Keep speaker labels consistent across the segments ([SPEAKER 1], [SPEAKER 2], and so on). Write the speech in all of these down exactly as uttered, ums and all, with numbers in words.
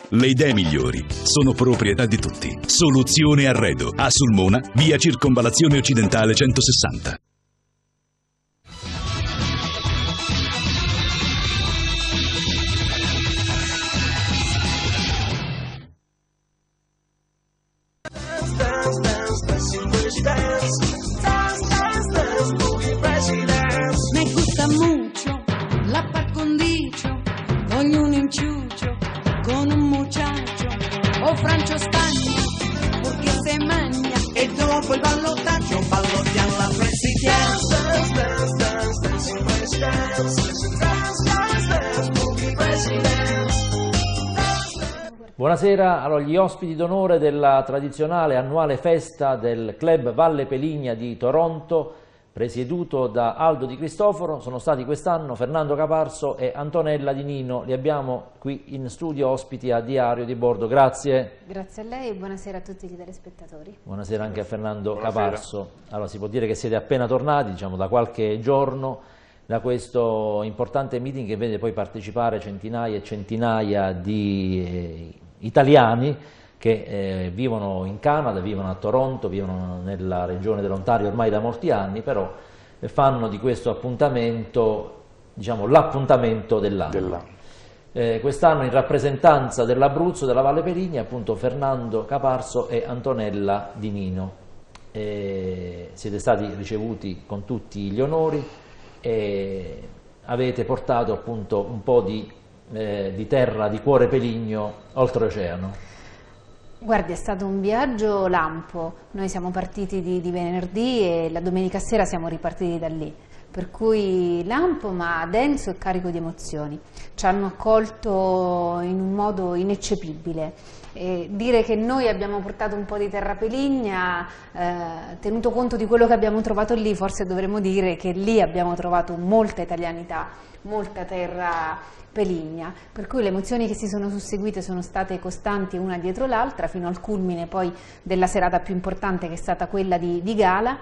[SPEAKER 1] Le idee migliori sono proprietà di tutti. Soluzione Arredo. A Sulmona, via Circonvallazione Occidentale centosessanta.
[SPEAKER 2] Me gusta mucho la par condicio, voglio un inciucio con un muchacho o Francio Spagna, porque se magna e dopo il ballottaggio ballottiamo la presidenza.
[SPEAKER 3] Buonasera, allora, gli ospiti d'onore della tradizionale annuale festa del Club Valle Peligna di Toronto, presieduto da Aldo Di Cristoforo, sono stati quest'anno Fernando Caparso e Antonella Di Nino. Li abbiamo qui in studio ospiti a Diario di Bordo. Grazie.
[SPEAKER 4] Grazie a lei e buonasera a tutti gli telespettatori.
[SPEAKER 3] Buonasera anche a Fernando
[SPEAKER 5] Buonasera.
[SPEAKER 3] Caparso. Allora, si può dire che siete appena tornati, diciamo, da qualche giorno da questo importante meeting che vede poi partecipare centinaia e centinaia di eh, italiani che eh, vivono in Canada, vivono a Toronto, vivono nella regione dell'Ontario ormai da molti anni, però eh, fanno di questo appuntamento, diciamo, l'appuntamento dell'anno. Eh, quest'anno in rappresentanza dell'Abruzzo, della Valle Peligna, appunto Fernando Caparso e Antonella Di Nino. Eh, siete stati ricevuti con tutti gli onori e avete portato appunto un po' di, eh, di terra, di cuore peligno oltreoceano.
[SPEAKER 4] Guardi, è stato un viaggio lampo, noi siamo partiti di, di venerdì e la domenica sera siamo ripartiti da lì, per cui lampo ma denso e carico di emozioni. Ci hanno accolto in un modo ineccepibile. E dire che noi abbiamo portato un po' di terra peligna, eh, tenuto conto di quello che abbiamo trovato lì, forse dovremmo dire che lì abbiamo trovato molta italianità, molta terra peligna, per cui le emozioni che si sono susseguite sono state costanti una dietro l'altra fino al culmine poi della serata più importante, che è stata quella di, di gala,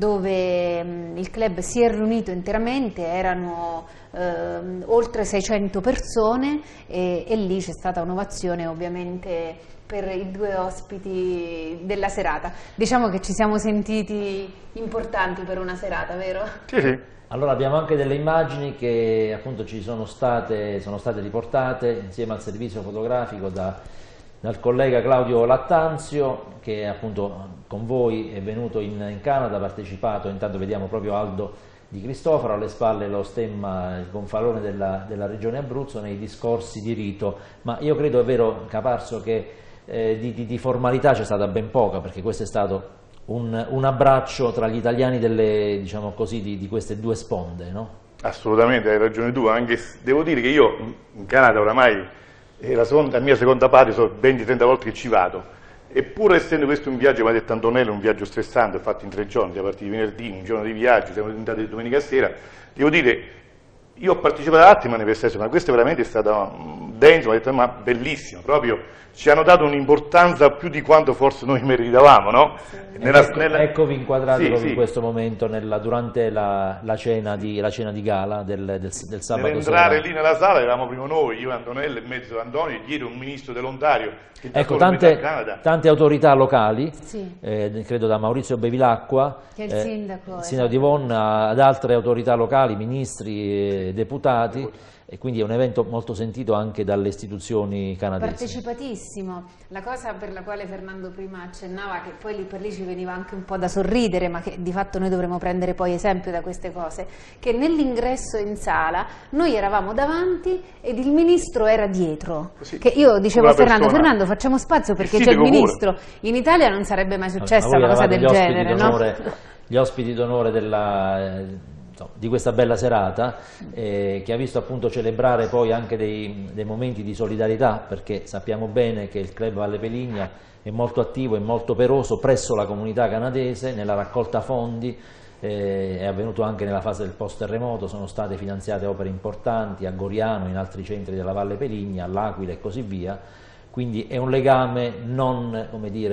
[SPEAKER 4] dove mh, il club si è riunito interamente, erano eh, oltre seicento persone e, e lì c'è stata un'ovazione ovviamente per i due ospiti della serata. Diciamo che ci siamo sentiti importanti per una serata, vero?
[SPEAKER 5] Sì, sì.
[SPEAKER 3] Allora abbiamo anche delle immagini che appunto ci sono state, sono state riportate insieme al servizio fotografico da, dal collega Claudio Lattanzio, che appunto con voi è venuto in, in Canada, ha partecipato. Intanto vediamo proprio Aldo Di Cristoforo, alle spalle lo stemma, il gonfalone della, della regione Abruzzo nei discorsi di rito, ma io credo, è vero Caparso, che eh, di, di, di formalità c'è stata ben poca, perché questo è stato Un, un abbraccio tra gli italiani delle, diciamo così, di, di queste due sponde, no?
[SPEAKER 5] Assolutamente, hai ragione tu, anche se devo dire che io in Canada oramai è la, seconda, la mia seconda patria, sono venti trenta volte che ci vado, eppure essendo questo un viaggio, come ha detto Antonello, un viaggio stressante, fatto in tre giorni, siamo partiti venerdì, un giorno di viaggio, siamo diventati domenica sera, devo dire, io ho partecipato ad altre manifestazioni, ma questa veramente è stata densa, ma, detto, ma bellissima, proprio ci hanno dato un'importanza più di quanto forse noi meritavamo, no?
[SPEAKER 3] Sì.
[SPEAKER 5] Nella,
[SPEAKER 3] ecco,
[SPEAKER 5] nella...
[SPEAKER 3] Eccovi inquadrati
[SPEAKER 5] sì,
[SPEAKER 3] proprio
[SPEAKER 5] sì.
[SPEAKER 3] in questo momento, nella, durante la, la, cena di, la cena di gala del, del, del sabato
[SPEAKER 5] Nell'entrare
[SPEAKER 3] sera.
[SPEAKER 5] lì nella sala eravamo prima noi, io e Antonello, in mezzo ad Antonio, e dietro un ministro dell'Ontario.
[SPEAKER 3] Ecco, tante, tante autorità locali,
[SPEAKER 4] sì.
[SPEAKER 3] eh, credo da Maurizio Bevilacqua,
[SPEAKER 4] che è il
[SPEAKER 3] eh,
[SPEAKER 4] sindaco,
[SPEAKER 3] il sindaco di Yvonne, ad altre autorità locali, ministri, eh, deputati. deputati. E quindi è un evento molto sentito anche dalle istituzioni canadesi.
[SPEAKER 4] Partecipatissimo. La cosa per la quale Fernando prima accennava, che poi lì per lì ci veniva anche un po' da sorridere, ma che di fatto noi dovremmo prendere poi esempio da queste cose, che nell'ingresso in sala noi eravamo davanti ed il ministro era dietro. Sì, che io dicevo a Fernando, Fernando facciamo spazio perché c'è il ministro. Pure. In Italia non sarebbe mai successa una cosa del genere, no?
[SPEAKER 3] Gli ospiti d'onore della... di questa bella serata, eh, che ha visto appunto celebrare poi anche dei, dei momenti di solidarietà, perché sappiamo bene che il Club Valle Peligna è molto attivo e molto operoso presso la comunità canadese nella raccolta fondi, eh, è avvenuto anche nella fase del post terremoto, sono state finanziate opere importanti a Goriano, in altri centri della Valle Peligna, all'Aquila e così via, quindi è un legame non, come dire,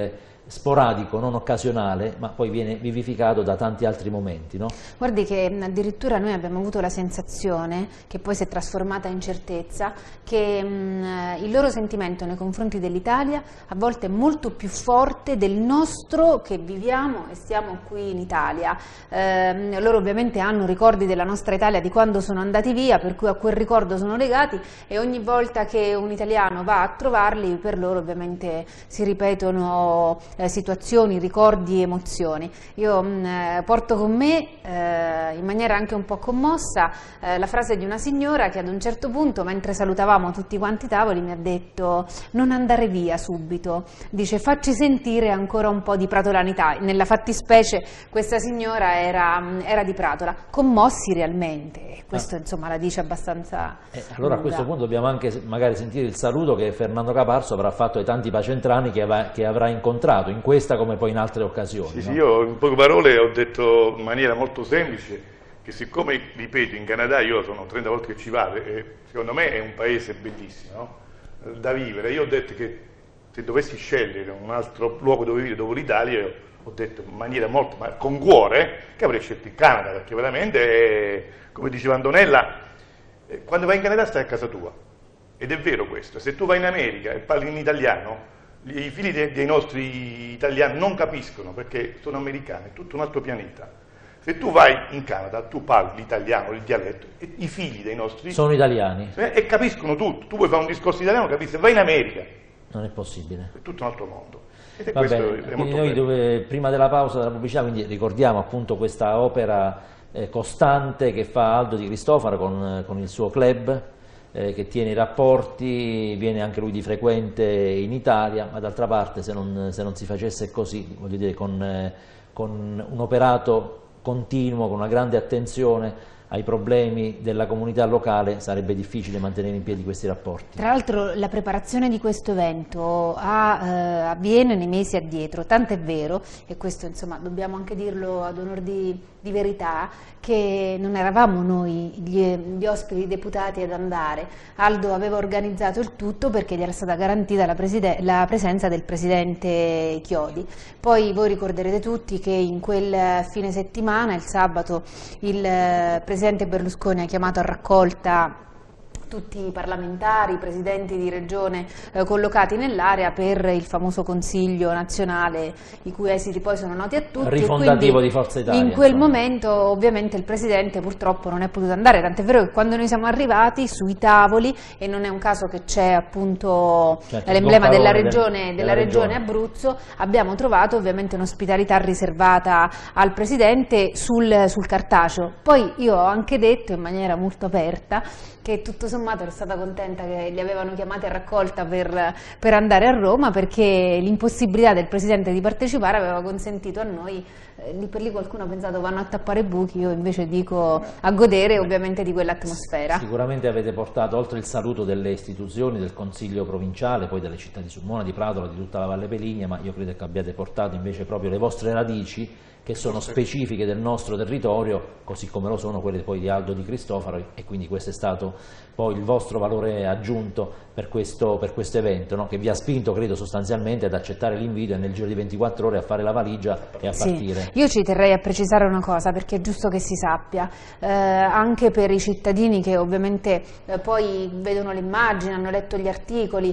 [SPEAKER 3] sporadico, non occasionale, ma poi viene vivificato da tanti altri momenti, no?
[SPEAKER 4] Guardi che addirittura noi abbiamo avuto la sensazione, che poi si è trasformata in certezza, che mh, il loro sentimento nei confronti dell'Italia a volte è molto più forte del nostro che viviamo e stiamo qui in Italia. Eh, loro ovviamente hanno ricordi della nostra Italia di quando sono andati via, per cui a quel ricordo sono legati, e ogni volta che un italiano va a trovarli, per loro ovviamente si ripetono Eh, situazioni, ricordi, emozioni. Io mh, porto con me, eh, in maniera anche un po' commossa, eh, la frase di una signora che ad un certo punto, mentre salutavamo tutti quanti i tavoli, mi ha detto: non andare via subito, dice, facci sentire ancora un po' di pratolanità. Nella fattispecie questa signora era, era di Pratola, commossi realmente, e questo ah. insomma la dice abbastanza
[SPEAKER 3] eh, allora lunga. A questo punto dobbiamo anche magari sentire il saluto che Fernando Caparzo avrà fatto ai tanti pacentrani che, av che avrà incontrato in questa come poi in altre occasioni.
[SPEAKER 5] Sì,
[SPEAKER 3] no?
[SPEAKER 5] sì, io in poche parole ho detto in maniera molto semplice che, siccome, ripeto, in Canada io sono trenta volte che ci vado e secondo me è un paese bellissimo, no? Da vivere. Io ho detto che se dovessi scegliere un altro luogo dove vivere dopo l'Italia, ho detto in maniera molto, ma con cuore, che avrei scelto il Canada, perché veramente, è, come diceva Antonella, quando vai in Canada stai a casa tua, ed è vero questo. Se tu vai in America e parli in italiano, i figli dei, dei nostri italiani non capiscono perché sono americani, è tutto un altro pianeta. Se tu vai in Canada, tu parli l'italiano, il dialetto, e i figli dei nostri
[SPEAKER 3] sono italiani
[SPEAKER 5] eh, e capiscono tutto. Tu puoi fare un discorso italiano, capisci? Se vai in America,
[SPEAKER 3] non è possibile.
[SPEAKER 5] È tutto un altro mondo. E
[SPEAKER 3] Va bene,
[SPEAKER 5] è
[SPEAKER 3] quindi noi dove, prima della pausa della pubblicità, quindi ricordiamo appunto questa opera eh, costante che fa Aldo Di Cristofaro con, con il suo club, Eh, che tiene i rapporti, viene anche lui di frequente in Italia, ma d'altra parte se non, se non si facesse così, voglio dire, con, eh, con un operato continuo, con una grande attenzione ai problemi della comunità locale, sarebbe difficile mantenere in piedi questi rapporti.
[SPEAKER 4] Tra l'altro la preparazione di questo evento ha, eh, avviene nei mesi addietro, tanto è vero, e questo insomma dobbiamo anche dirlo ad onor di, di verità, che non eravamo noi gli, gli ospiti deputati ad andare. Aldo aveva organizzato il tutto perché gli era stata garantita la, la presenza del presidente Chiodi. Poi voi ricorderete tutti che in quel fine settimana, il sabato, il presidente Il presidente Berlusconi ha chiamato a raccolta tutti i parlamentari, i presidenti di regione eh, collocati nell'area per il famoso Consiglio nazionale, i cui esiti poi sono noti a tutti.
[SPEAKER 3] Rifondativo di Forza Italia.
[SPEAKER 4] In quel
[SPEAKER 3] insomma.
[SPEAKER 4] momento ovviamente il presidente purtroppo non è potuto andare, tant'è vero che quando noi siamo arrivati sui tavoli, e non è un caso che c'è appunto certo, l'emblema della, regione, della, della regione Abruzzo, abbiamo trovato ovviamente un'ospitalità riservata al presidente sul, sul cartaceo. Poi io ho anche detto in maniera molto aperta che tutto sommato ero stata contenta che li avevano chiamati a raccolta per, per andare a Roma, perché l'impossibilità del Presidente di partecipare aveva consentito a noi, eh, lì per lì qualcuno ha pensato vanno a tappare buchi, io invece dico a godere ovviamente di quell'atmosfera.
[SPEAKER 3] Sicuramente avete portato, oltre il saluto delle istituzioni, del Consiglio provinciale, poi delle città di Sulmona, di Pratola, di tutta la Valle Peligna, ma io credo che abbiate portato invece proprio le vostre radici, che sono specifiche del nostro territorio, così come lo sono quelle poi di Aldo Di Cristofaro, e quindi questo è stato poi il vostro valore aggiunto per questo, per questo evento, no? Che vi ha spinto, credo, sostanzialmente ad accettare l'invito e nel giro di ventiquattro ore a fare la valigia e a
[SPEAKER 4] sì.
[SPEAKER 3] partire.
[SPEAKER 4] Io ci terrei a precisare una cosa, perché è giusto che si sappia, eh, anche per i cittadini che ovviamente eh, poi vedono le immagini, hanno letto gli articoli,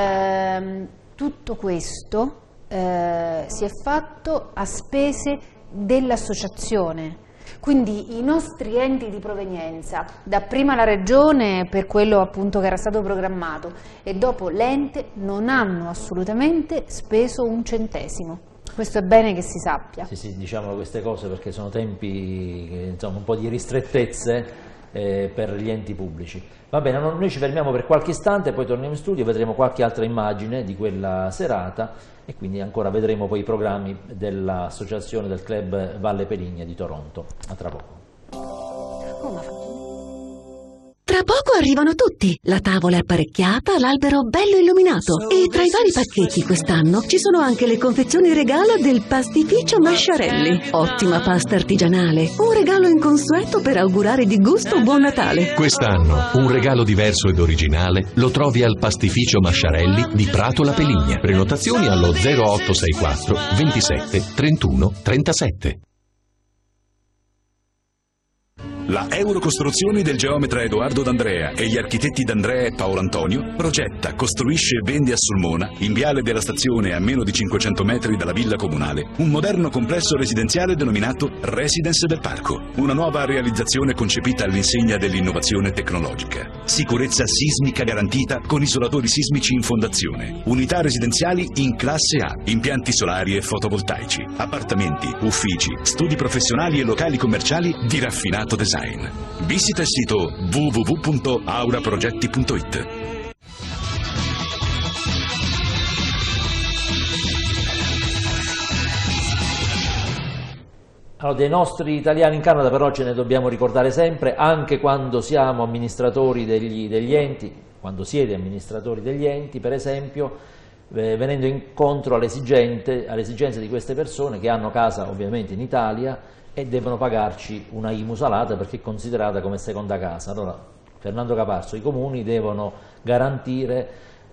[SPEAKER 4] eh, tutto questo eh, si è fatto a spese dell'associazione, quindi i nostri enti di provenienza, dapprima la regione per quello appunto che era stato programmato e dopo l'ente, non hanno assolutamente speso un centesimo. Questo è bene che si sappia.
[SPEAKER 3] Sì, sì, diciamo queste cose perché sono tempi, che, insomma, un po' di ristrettezze eh, per gli enti pubblici. Va bene, noi ci fermiamo per qualche istante, poi torniamo in studio, vedremo qualche altra immagine di quella serata e quindi ancora vedremo poi i programmi dell'associazione del club Valle Peligna di Toronto. A tra poco.
[SPEAKER 4] Oh, ma...
[SPEAKER 6] Tra poco arrivano tutti. La tavola è apparecchiata, l'albero bello illuminato. E tra i vari pacchetti quest'anno ci sono anche le confezioni regalo del pastificio Masciarelli. Ottima pasta artigianale. Un regalo inconsueto per augurare di gusto buon Natale.
[SPEAKER 7] Quest'anno un regalo diverso ed originale lo trovi al pastificio Masciarelli di Prato La Peligna. Prenotazioni allo zero otto sei quattro ventisette trentuno trentasette.
[SPEAKER 1] La Eurocostruzioni del geometra Edoardo D'Andrea e gli architetti D'Andrea e Paolo Antonio progetta, costruisce e vende a Sulmona, in viale della stazione a meno di cinquecento metri dalla villa comunale, un moderno complesso residenziale denominato Residence del Parco. Una nuova realizzazione concepita all'insegna dell'innovazione tecnologica. Sicurezza sismica garantita con isolatori sismici in fondazione. Unità residenziali in classe A, impianti solari e fotovoltaici. Appartamenti, uffici, studi professionali e locali commerciali di raffinato design. Visita il sito w w w punto aura progetti punto it.
[SPEAKER 3] Allora, dei nostri italiani in Canada però ce ne dobbiamo ricordare sempre, anche quando siamo amministratori degli, degli enti, quando siete amministratori degli enti, per esempio, eh, venendo incontro alle esigenze, alle esigenze di queste persone che hanno casa ovviamente in Italia e devono pagarci una I M U salata perché è considerata come seconda casa. Allora, Fernando Caparzo, i comuni devono garantire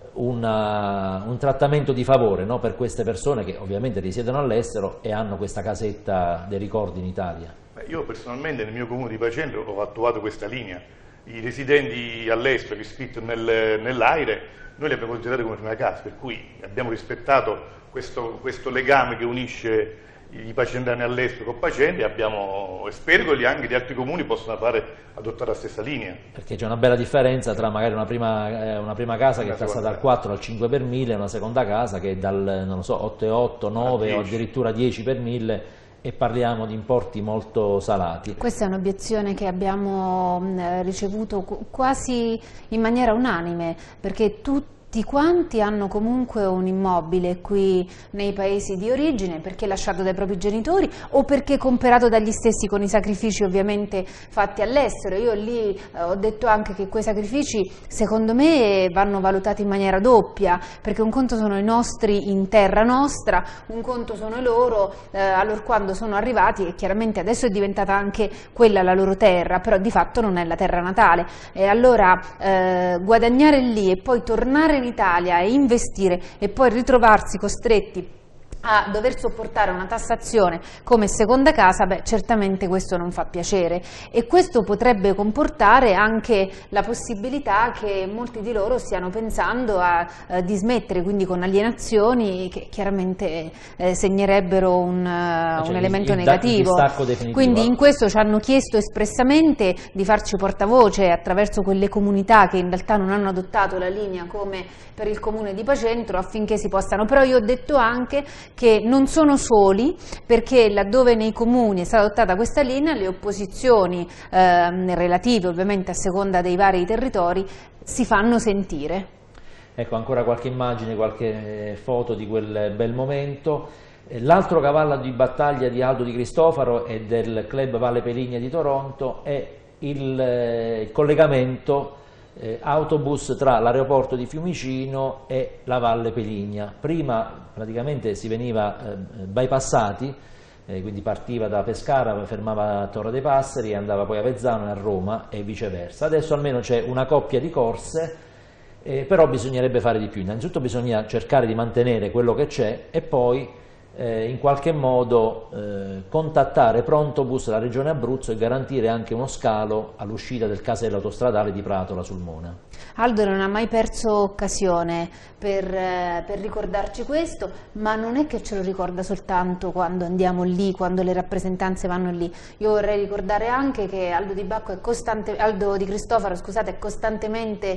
[SPEAKER 3] una, un trattamento di favore, no, per queste persone che ovviamente risiedono all'estero e hanno questa casetta dei ricordi in Italia.
[SPEAKER 5] Beh, io personalmente nel mio comune di Pacentro ho attuato questa linea. I residenti all'estero iscritti nel, nell'AIRE noi li abbiamo considerati come prima casa, per cui abbiamo rispettato questo, questo legame che unisce i pacentrani all'estero con Pacentri e abbiamo, spero che anche gli altri comuni possano fare, adottare la stessa linea.
[SPEAKER 3] Perché c'è una bella differenza tra magari una prima, eh, una prima casa che è tassata dal quattro al cinque per mille e una seconda casa che è dal, non lo so, otto virgola otto, nove o addirittura dieci per mille, e parliamo di importi molto salati.
[SPEAKER 4] Questa è un'obiezione che abbiamo ricevuto quasi in maniera unanime, perché tutti Tutti quanti hanno comunque un immobile qui nei paesi di origine, perché lasciato dai propri genitori o perché comprato dagli stessi con i sacrifici ovviamente fatti all'estero. Io lì eh, ho detto anche che quei sacrifici secondo me vanno valutati in maniera doppia, perché un conto sono i nostri in terra nostra, un conto sono i loro eh, allora quando sono arrivati, e chiaramente adesso è diventata anche quella la loro terra, però di fatto non è la terra natale. E allora eh, guadagnare lì e poi tornare in Italia e investire e poi ritrovarsi costretti a dover sopportare una tassazione come seconda casa, beh, certamente questo non fa piacere, e questo potrebbe comportare anche la possibilità che molti di loro stiano pensando a eh, dismettere, quindi con alienazioni che chiaramente eh, segnerebbero un, uh,
[SPEAKER 3] cioè,
[SPEAKER 4] un elemento
[SPEAKER 3] il, il
[SPEAKER 4] negativo. Quindi in questo ci hanno chiesto espressamente di farci portavoce attraverso quelle comunità che in realtà non hanno adottato la linea come per il comune di Pacentro, affinché si possano, però io ho detto anche che non sono soli, perché laddove nei comuni è stata adottata questa linea le opposizioni eh, relative ovviamente a seconda dei vari territori si fanno sentire.
[SPEAKER 3] Ecco, ancora qualche immagine, qualche foto di quel bel momento. L'altro cavallo di battaglia di Aldo Di Cristofaro e del Club Valle Peligna di Toronto è il, eh, il collegamento Eh, autobus tra l'aeroporto di Fiumicino e la Valle Peligna. Prima praticamente si veniva eh, bypassati, eh, quindi partiva da Pescara, fermava a Torre dei Passeri e andava poi a Vezzano e a Roma e viceversa. Adesso almeno c'è una coppia di corse, eh, però bisognerebbe fare di più. Innanzitutto bisogna cercare di mantenere quello che c'è e poi Eh, in qualche modo eh, contattare Prontobus, la Regione Abruzzo, e garantire anche uno scalo all'uscita del casello autostradale di Pratola Sulmona.
[SPEAKER 4] Aldo non ha mai perso occasione per, eh, per ricordarci questo, ma non è che ce lo ricorda soltanto quando andiamo lì, quando le rappresentanze vanno lì. Io vorrei ricordare anche che Aldo Di, Bacco è costante, Aldo Di Cristofaro scusate, è costantemente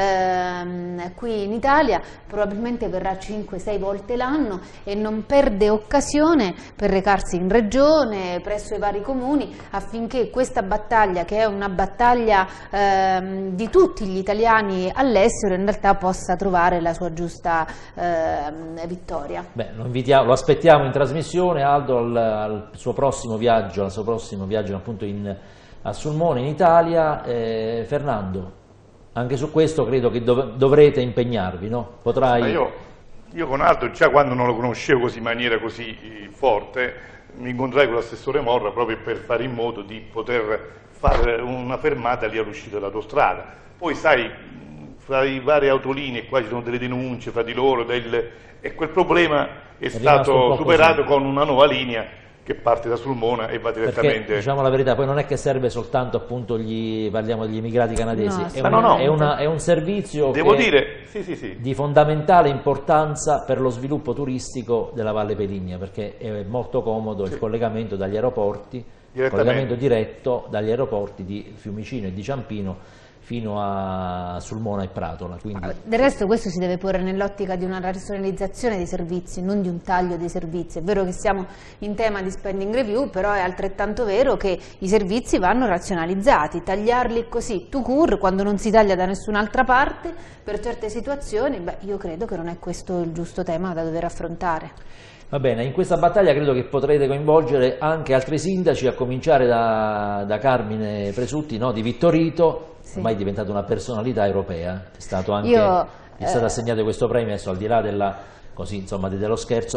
[SPEAKER 4] ehm, qui in Italia, probabilmente verrà cinque sei volte l'anno e non perde occasione per recarsi in regione, presso i vari comuni, affinché questa battaglia, che è una battaglia ehm, di tutti gli italiani all'estero, in realtà possa trovare la sua giusta ehm, vittoria.
[SPEAKER 3] Beh, lo, invitiamo, lo aspettiamo in trasmissione, Aldo, al, al suo prossimo viaggio, al suo prossimo viaggio appunto in, a Sulmona, in Italia. Eh, Fernando, anche su questo credo che dov dovrete impegnarvi, no? Potrai...
[SPEAKER 5] Ma io, io con Aldo, già quando non lo conoscevo così in maniera così forte, mi incontrai con l'assessore Morra proprio per fare in modo di poter fare una fermata lì all'uscita dell'autostrada. Poi sai, fra i vari autolinee qua ci sono delle denunce fra di loro, del... e quel problema è, è stato superato così, con una nuova linea che parte da Sulmona e va direttamente...
[SPEAKER 3] Perché, diciamo la verità, poi non è che serve soltanto, appunto, gli, parliamo degli immigrati canadesi,
[SPEAKER 4] no,
[SPEAKER 3] è,
[SPEAKER 5] una,
[SPEAKER 3] una,
[SPEAKER 5] no, no.
[SPEAKER 3] È, una, è un servizio
[SPEAKER 5] Devo
[SPEAKER 3] che
[SPEAKER 5] dire, sì, sì, sì.
[SPEAKER 3] di fondamentale importanza per lo sviluppo turistico della Valle Peligna, perché è molto comodo sì. il collegamento dagli aeroporti, il collegamento diretto dagli aeroporti di Fiumicino e di Ciampino fino a Sulmona e Pratola. Quindi...
[SPEAKER 4] Del resto questo si deve porre nell'ottica di una razionalizzazione dei servizi, non di un taglio dei servizi. È vero che siamo in tema di spending review, però è altrettanto vero che i servizi vanno razionalizzati. Tagliarli così, tout court, quando non si taglia da nessun'altra parte, per certe situazioni, beh, io credo che non è questo il giusto tema da dover affrontare.
[SPEAKER 3] Va bene, in questa battaglia credo che potrete coinvolgere anche altri sindaci, a cominciare da, da Carmine Presutti, no, di Vittorito, sì. ormai è diventata una personalità europea, è stato anche, Io, è stato eh... assegnato questo premio, adesso al di là della... così insomma dello scherzo,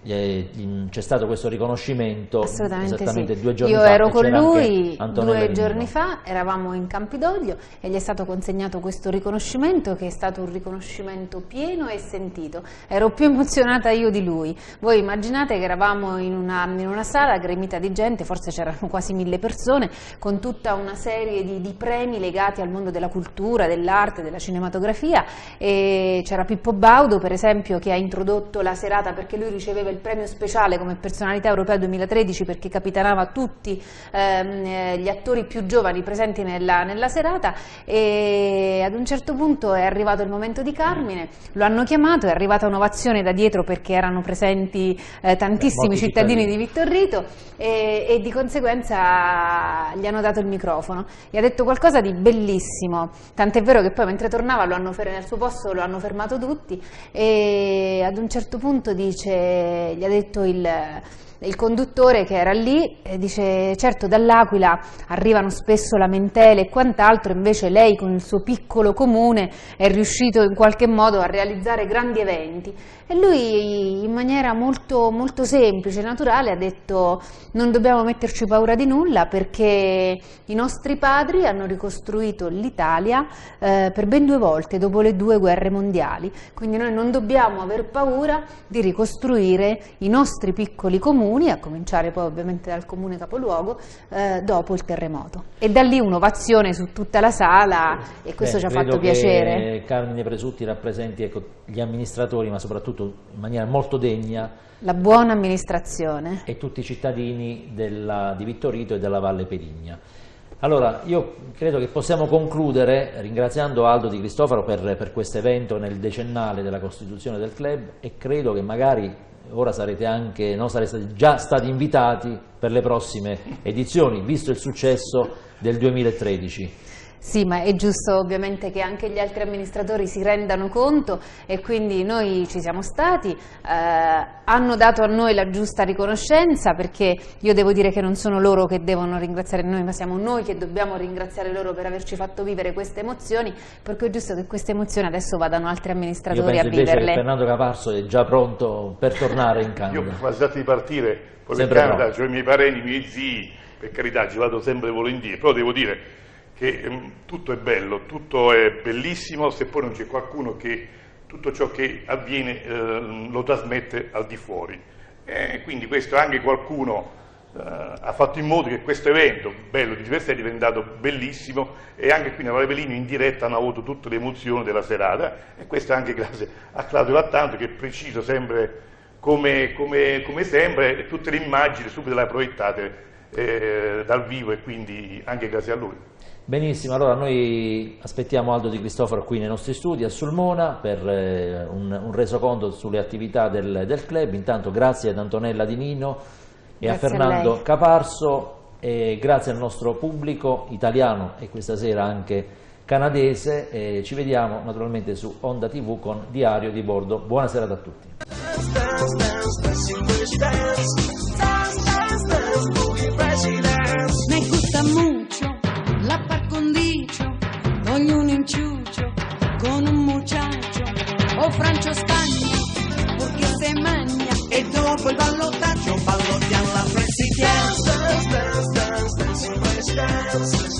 [SPEAKER 3] c'è stato questo riconoscimento esattamente
[SPEAKER 4] sì.
[SPEAKER 3] due giorni
[SPEAKER 4] Io
[SPEAKER 3] fa.
[SPEAKER 4] Io ero con lui due
[SPEAKER 3] Nino.
[SPEAKER 4] giorni fa, eravamo in Campidoglio e gli è stato consegnato questo riconoscimento, che è stato un riconoscimento pieno e sentito. Ero più emozionata io di lui. Voi immaginate che eravamo in una, in una sala gremita di gente, forse c'erano quasi mille persone, con tutta una serie di, di premi legati al mondo della cultura, dell'arte, della cinematografia, e c'era Pippo Baudo per esempio, che ha introdotto la serata, perché lui riceveva il premio speciale come personalità europea duemilatredici perché capitanava tutti ehm, gli attori più giovani presenti nella, nella serata, e ad un certo punto è arrivato il momento di Carmine, lo hanno chiamato, è arrivata un'ovazione da dietro perché erano presenti eh, tantissimi Beh, cittadini, cittadini di Vittorito, e, e di conseguenza gli hanno dato il microfono e ha detto qualcosa di bellissimo, tant'è vero che poi mentre tornava lo hanno nel suo posto lo hanno fermato tutti, e ad un certo punto dice, gli ha detto il, il conduttore che era lì, e dice certo dall'Aquila arrivano spesso lamentele e quant'altro, invece lei con il suo piccolo comune è riuscito in qualche modo a realizzare grandi eventi. E lui in maniera molto, molto semplice e naturale ha detto non dobbiamo metterci paura di nulla, perché i nostri padri hanno ricostruito l'Italia eh, per ben due volte dopo le due guerre mondiali, quindi noi non dobbiamo aver paura di ricostruire i nostri piccoli comuni, a cominciare poi ovviamente dal comune capoluogo, eh, dopo il terremoto. E da lì un'ovazione su tutta la sala, e questo Beh, ci ha fatto piacere.
[SPEAKER 3] Che Carmine Presutti rappresenti, ecco, gli amministratori, ma soprattutto in maniera molto degna
[SPEAKER 4] la buona amministrazione
[SPEAKER 3] e tutti i cittadini della, di Vittorito e della Valle Peligna. Allora, io credo che possiamo concludere ringraziando Aldo Di Cristofaro per, per questo evento nel decennale della costituzione del club, e credo che magari ora sarete anche, no, sarete già stati invitati per le prossime edizioni, visto il successo del duemilatredici.
[SPEAKER 4] Sì, ma è giusto ovviamente che anche gli altri amministratori si rendano conto, e quindi noi ci siamo stati, eh, hanno dato a noi la giusta riconoscenza, perché io devo dire che non sono loro che devono ringraziare noi, ma siamo noi che dobbiamo ringraziare loro per averci fatto vivere queste emozioni, perché è giusto che queste emozioni adesso vadano altri amministratori a viverle.
[SPEAKER 3] Io penso invece che Fernando Caparso è già pronto per tornare in Canada.
[SPEAKER 5] Io quasi di partire, poi in Canada, c'ho i miei parenti, i miei zii, per carità ci vado sempre volentieri, però devo dire che um, tutto è bello, tutto è bellissimo, se poi non c'è qualcuno che tutto ciò che avviene eh, lo trasmette al di fuori. E quindi questo anche qualcuno eh, ha fatto in modo che questo evento bello di Civerse è diventato bellissimo, e anche qui nella Valle Peligna in diretta hanno avuto tutte le emozioni della serata, e questo anche grazie a Claudio Lattanto, che è preciso sempre come, come, come sempre, tutte le immagini subito le ha proiettate eh, dal vivo, e quindi anche grazie a lui.
[SPEAKER 3] Benissimo, allora noi aspettiamo Aldo Di Cristofaro qui nei nostri studi a Sulmona per eh, un, un resoconto sulle attività del, del club. Intanto grazie ad Antonella Di Nino e grazie a Fernando a Caparso, e grazie al nostro pubblico italiano e questa sera anche canadese, e ci vediamo naturalmente su Onda tivù con Diario di Bordo. Buona serata a tutti.
[SPEAKER 2] Me gusta mucho la par condicio, ognuno in ciuccio
[SPEAKER 8] dopo il ballottaggio ballottiamo la Frenzy Dance. Dance, dance, dance, dancing place dance.